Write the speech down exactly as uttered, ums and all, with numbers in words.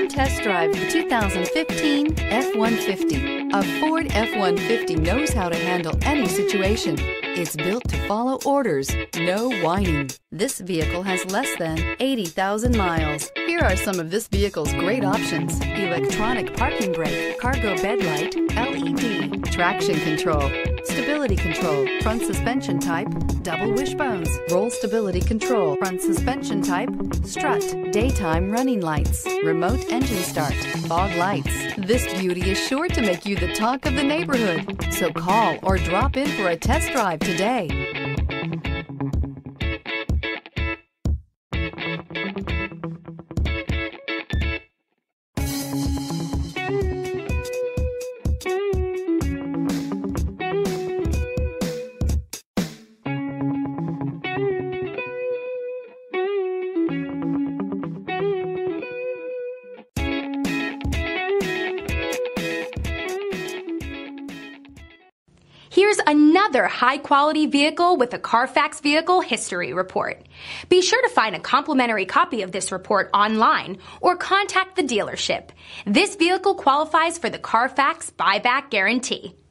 test drive the two thousand fifteen F one fifty. A Ford F one fifty knows how to handle any situation. It's built to follow orders, no whining. This vehicle has less than eighty thousand miles. Here are some of this vehicle's great options: electronic parking brake, cargo bed light, L E D, traction control, stability control, front suspension type, double wishbones, roll stability control, front suspension type, strut, daytime running lights, remote engine start, fog lights. This beauty is sure to make you the talk of the neighborhood. So call or drop in for a test drive today. Here's another high-quality vehicle with a CarFax Vehicle History Report. Be sure to find a complimentary copy of this report online or contact the dealership. This vehicle qualifies for the CarFax Buyback Guarantee.